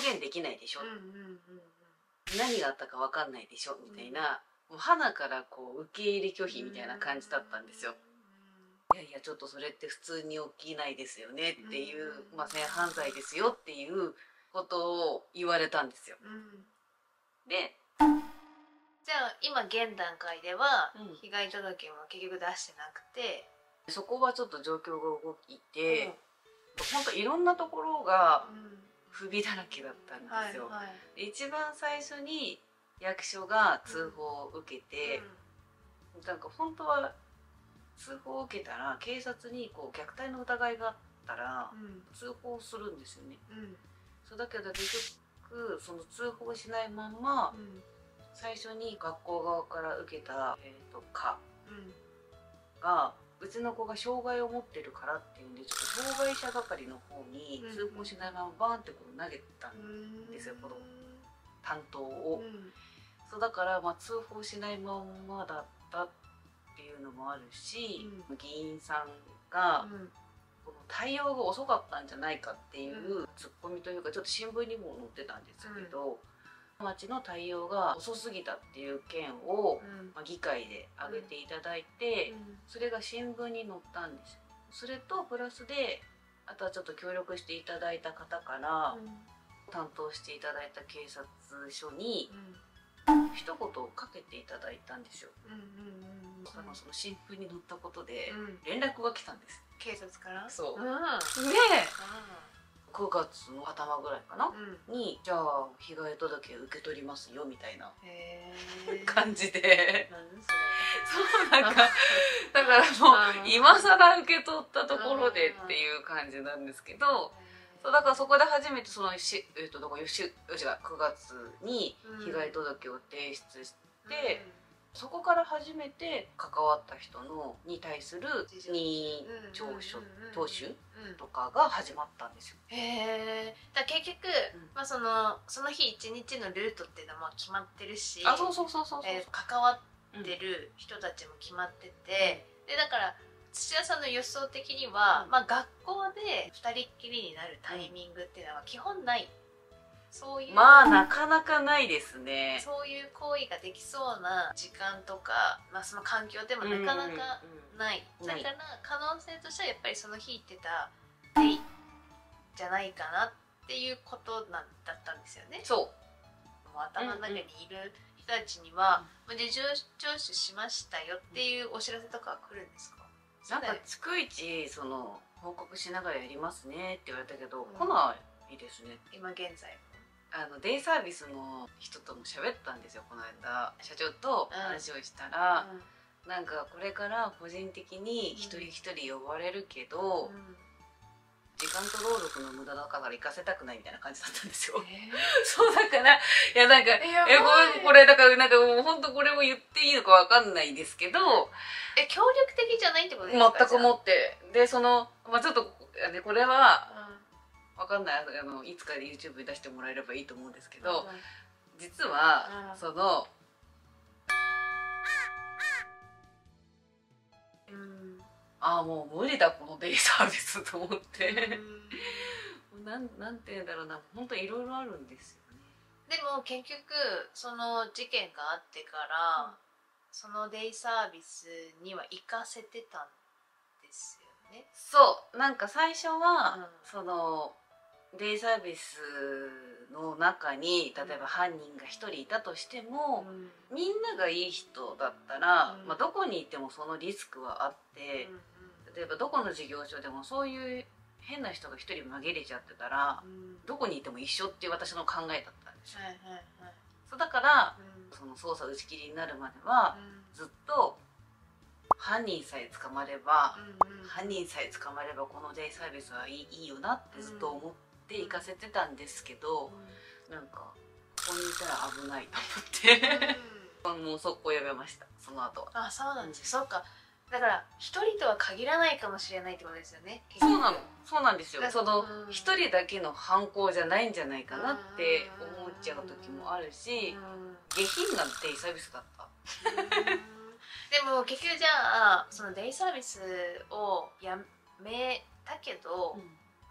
現できないでしょ、何があったか分かんないでしょみたいな、もう花からこう受け入れ拒否みたいな感じだったんですよ。いやいやちょっとそれって普通に起きないですよねっていう、性犯罪ですよっていうことを言われたんですよ。でじゃあ今現段階では被害届も結局出してなくて、 そこはちょっと状況が動いて、本当いろんなところが不備だらけだったんですよ。一番最初に役所が通報を受けて、なんか本当は通報を受けたら警察にこう虐待の疑いがあったら通報するんですよね。そうだけど結局その通報しないまんま、最初に学校側から受けた課がうちの子が障害を持ってるからっていうんで、ちょっと障害者係の方に通報しないままバーンってこう投げたんですよ、この担当を。そうだから通報しないまんまだったっていうのもあるし、議員さんがこの対応が遅かったんじゃないかっていうツッコミというか、ちょっと新聞にも載ってたんですけど、町の対応が遅すぎたっていう件を議会で挙げていただいて、それが新聞に載ったんです。それとプラスで、あとはちょっと協力していただいた方から担当していただいた警察署に一言かけていただいたんですよ。その新聞に載ったことで連絡が来たんです、 警察から。 そうで9月の頭ぐらいかな、にじゃあ被害届受け取りますよみたいな感じでそうなんかだからもう今更受け取ったところでっていう感じなんですけど、そうだからそこで初めてその9月に被害届を提出して、そこから初めて関わった人に対する任意聴取とかが始まったんですよ。 だから結局、その日一日のルートっていうのは決まってるし、関わってる人たちも決まってて、でだから土屋さんの予想的には、学校で2人っきりになるタイミングっていうのは基本ない。そういうなかなかないですね。 そういう行為ができそうな時間とか、その環境でもなかなかない。だから可能性としてはやっぱりその日言ってたデイじゃないかなっていうことだったんですよね。 そう。 もう頭の中にいる人たちには事情聴取しましたよっていうお知らせとかは来るんですか？ なんか逐一報告しながらやりますねって言われたけど、来ないですね。 今現在デイサービスの人とも喋ったんですよ、この間社長と話をしたら、なんかこれから個人的に一人一人呼ばれるけど、時間と労力の無駄だから行かせたくないみたいな感じだったんですよ。そうだからなんかこれだからなんかもう本当これも言っていいのかわかんないですけど、 協力的じゃないってことですか？ 全くもって。でちょっとこれはわかんない、いつかで YouTube に出してもらえればいいと思うんですけど、実はもう無理だこのデイサービスと思ってなんて言うんだろうな、本当いろいろあるんですよね。 でも結局その事件があってから、そのデイサービスには行かせてたんですよね。 そうなんか最初は、そのデイサービスの中に例えば犯人が1人いたとしても、みんながいい人だったら、どこにいてもそのリスクはあって、例えばどこの事業所でもそういう変な人が1人紛れちゃってたら、どこにいても一緒っていう私の考えだったんですよ。そうだから、その捜査打ち切りになるまでは、ずっと犯人さえ捕まれば、このデイサービスはいいよなってずっと思って行かせてたんですけど、なんかここにいたら危ないと思ってもう速攻やめました、その後は。 そうなんですよ。そうか、だから一人とは限らないかもしれないってことですよね。 そうなんですよ。その一人だけの犯行じゃないんじゃないかなって思っちゃう時もあるし、下品なデイサービスだったでも結局じゃあそのデイサービスをやめたけど、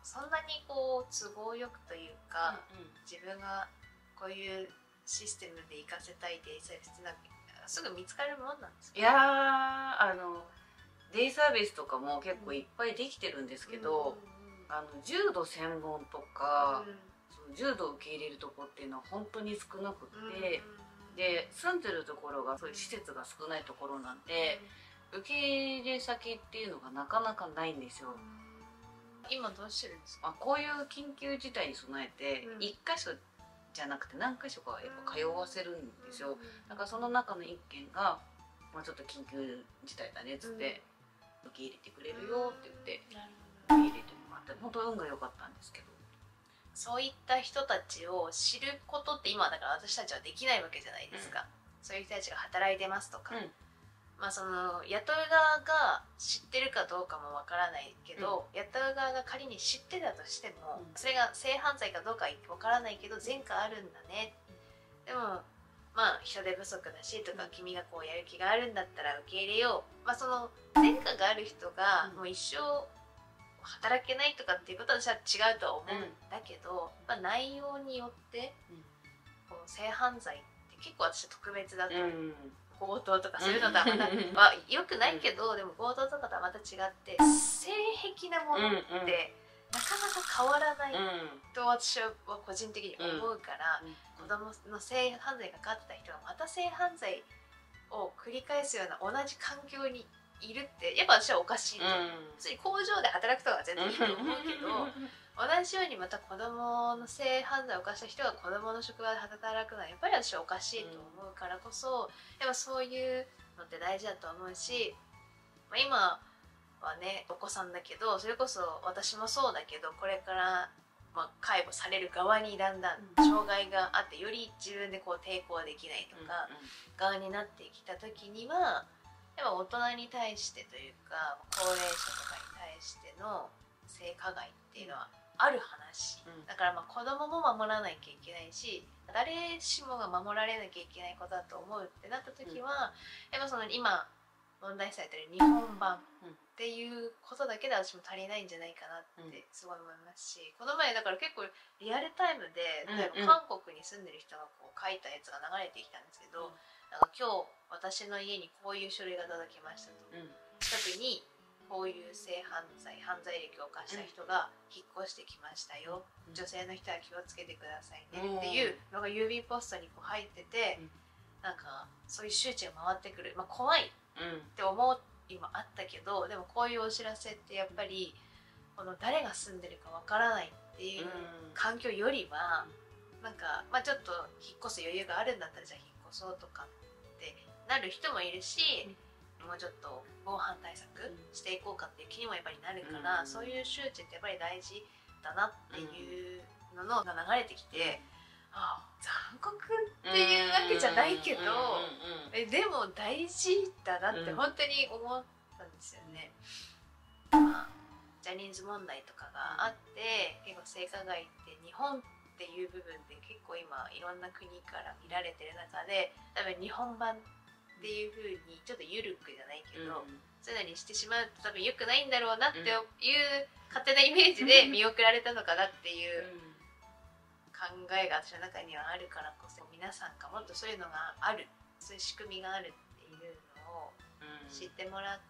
そんなにこう都合よくというか、自分がこういうシステムで活かせたいデイサービスってすぐ見つかるもんなんですか？ いやデイサービスとかも結構いっぱいできてるんですけど、重度専門とか、その重度を受け入れるとこっていうのは本当に少なくって、で住んでるところがそういう施設が少ないところなんで、受け入れ先っていうのがなかなかないんですよ。 今どうしてるんですか？ こういう緊急事態に備えて1箇所じゃなくて何箇所かやっぱ通わせるんですよ。だからその中の1件が、ちょっと緊急事態だねっつって、受け入れてくれるよって言って受け入れてもらって、本当運が良かったんですけど。 そういった人たちを知ることって今だから私たちはできないわけじゃないですか。そういう人たちが働いてますとか、その雇う側が知ってるかどうかもわからないけど、雇う側が仮に知ってたとしても、それが性犯罪かどうかわからないけど前科あるんだね、でも人手不足だしとか、君がこうやる気があるんだったら受け入れよう、その前科がある人がもう一生働けないとかっていうことは私は違うとは思うんだけど、内容によってこう性犯罪って結構私は特別だと思う。強盗とかそういうのとはまた良くないけど、でも強盗とかとはまた違って性癖なものってなかなか変わらないと私は個人的に思うから、子供の性犯罪がかかってた人がまた性犯罪を繰り返すような同じ環境にいるってやっぱ私はおかしいと思う。普通に工場で働くとか全然いいと思うけど、同じようにまた子供の性犯罪を犯した人が子供の職場で働くのはやっぱり私はおかしいと思うからこそ、やっぱそういうのって大事だと思うし、今はねお子さんだけど、それこそ私もそうだけど、これから介護される側にだんだん障害があってより自分でこう抵抗できないとか側になってきた時には、やっぱ大人に対してというか高齢者とかに対しての性加害っていうのはある話、だから子供も守らなきゃいけないし、誰しもが守られなきゃいけないことだと思うってなった時は、やっぱその今問題視されてる日本版っていうことだけで私も足りないんじゃないかなってすごい思いますし、この前だから結構リアルタイムで例えば韓国に住んでる人がこう書いたやつが流れてきたんですけど、なんか今日私の家にこういう書類が届きましたと、近くにこういう性犯罪歴を犯した人が引っ越してきましたよ、女性の人は気をつけてくださいねっていうのが郵便ポストにこう入ってて、なんかそういう周知が回ってくる、怖いって思う今あったけど、でもこういうお知らせってやっぱりこの誰が住んでるかわからないっていう環境よりは、なんかちょっと引っ越す余裕があるんだったらじゃあ引っ越そうとかってなる人もいるし、もうちょっと防犯対策していこうかっていう気にもやっぱりなるから、そういう周知ってやっぱり大事だなっていうのが流れてきて、残酷っていうわけじゃないけど、でも大事だなって本当に思ったんですよね。ジャニーズ問題とかがあって結構性加害って日本っていう部分で結構今いろんな国から見られてる中で、多分日本版っていう風にちょっと緩くじゃないけど、そういうのにしてしまうと多分良くないんだろうなっていう勝手なイメージで見送られたのかなっていう考えが私の中にはあるからこそ、皆さんがもっとそういうのがある、そういう仕組みがあるっていうのを知ってもらって、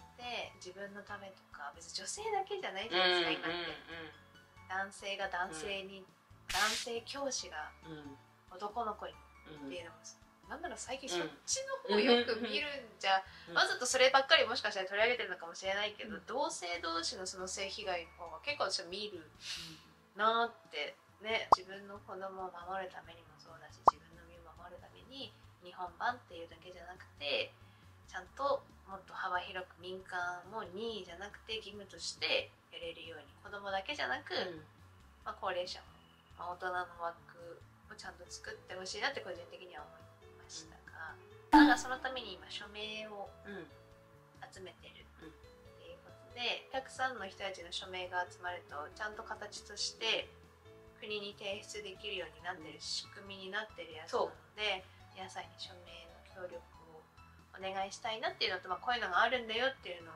自分のためとか、別に女性だけじゃないじゃないですか、今って男性が男性に、男性教師が男の子にっていうのも、なんだろう、最近そっちの方よく見るんじゃ、わざとそればっかりもしかしたら取り上げてるのかもしれないけど、同性同士のその性被害の方が結構私は見るなってね。自分の子供を守るためにもそうだし、自分の身を守るために日本版っていうだけじゃなくて、ちゃんともっと幅広く民間も任意じゃなくて義務としてやれるように、子供だけじゃなく、高齢者も、大人の枠をちゃんと作ってほしいなって個人的には思いましたが、なんかそのために今署名を集めてるっていうことで、たくさんの人たちの署名が集まるとちゃんと形として国に提出できるようになってる仕組みになってるやつなので、皆さんに署名の協力をお願いしたいなっていうのと、こういうのがあるんだよっていうのを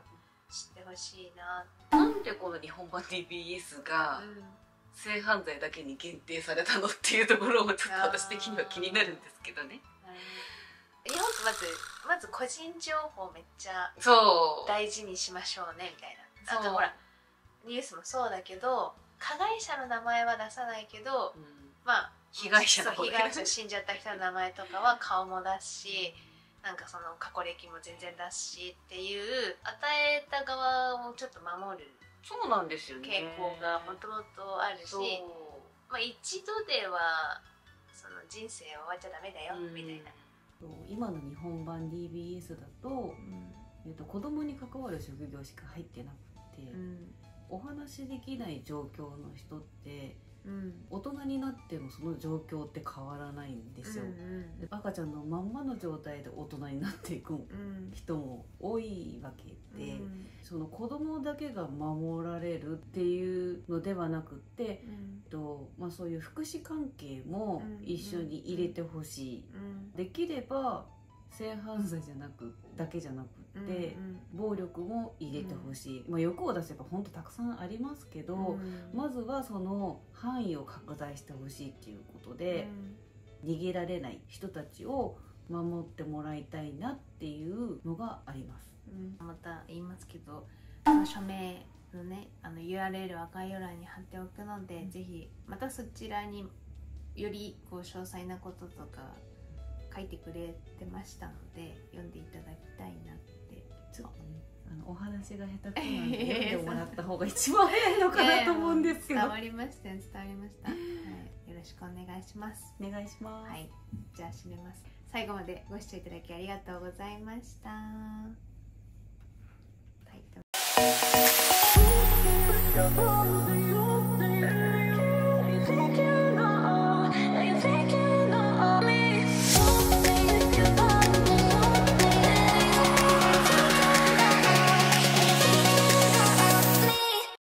知ってほしいな。 なんでこの日本版 DBS が性犯罪だけに限定されたのっていうところもちょっと私的には気になるんですけどね。 日本ってまず個人情報めっちゃ大事にしましょうねみたいな。なんかほらニュースもそうだけど、加害者の名前は出さないけど、まあ被害者死んじゃった人の名前とかは顔も出すし、なんかその過去歴も全然出すしっていう与えた側をちょっと守るそうなんですよね傾向がもともとあるし、まあ、一度ではその人生終わっちゃダメだよみたいな。 今の日本版 DBS だと、子供に関わる職業しか入ってなくて、お話しできない状況の人って、大人になってもその状況って変わらないんですよ。赤ちゃんのまんまの状態で大人になっていく人も多いわけで、その子供だけが守られるっていうのではなくって、まあ、そういう福祉関係も一緒に入れてほしい。できれば性犯罪だけじゃなくって、暴力も入れてほしい。まあ、欲を出せば本当たくさんありますけど、まずはその範囲を拡大してほしいっていうことで、逃げられない人たちを守ってもらいたいなっていうのがあります。 また言いますけど、その署名のね、URL は概要欄に貼っておくので、ぜひまたそちらによりこう詳細なこととか書いてくれてましたので、読んでいただきたいなって。 ちょっとね、お話が下手くそなんで読んでもらった方が一番早いのかなと思うんですけど。 伝わりました、伝わりました。はい、よろしくお願いします。 お願いします。 はい、じゃあ締めます。最後までご視聴いただきありがとうございました。はい。